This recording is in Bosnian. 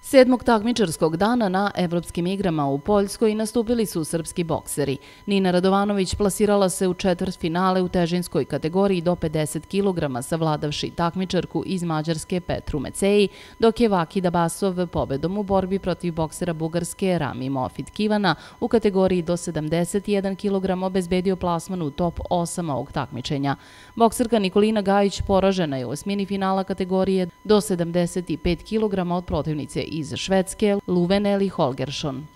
Sedmog takmičarskog dana na Evropskim igrama u Poljskoj nastupili su srpski bokseri. Nina Radovanović plasirala se u četvrtfinale u težinskoj kategoriji do 50 kg, savladavši takmičarku iz Mađarske Petru Meceji, dok je Vakida Basov pobedom u borbi protiv boksera Bugarske Rami Mofid Kivana u kategoriji do 71 kg obezbedio plasman u top 8 ovog takmičenja. Bokserka Nikolina Gajić poražena je u osmini finala kategorije do 75 kg od protivnice iz Švedske Luveneli Holgersson.